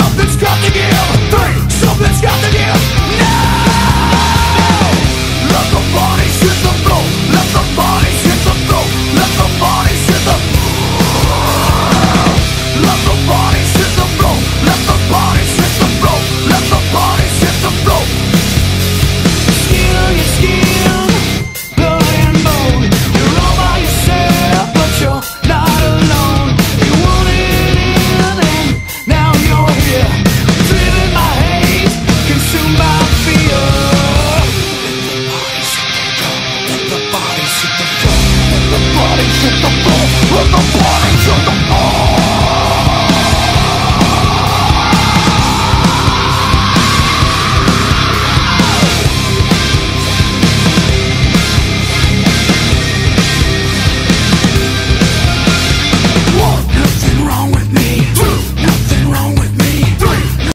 something's got to give. Three, something's got to give. Now, let the bodies hit the floor. Let the bodies hit the floor. Let the bodies hit the floor. Let the bodies hit the floor. Let the bodies hit the floor. Let the bodies hit the floor. Skin on your skin, blood and bone. You're all by yourself, but you're not alone. You wanted in and now you're here. Driven by hate, consumed by fear. Let the bodies hit the floor. Let the bodies hit the floor. Let the bodies hit the floor. Let the bodies hit the floor.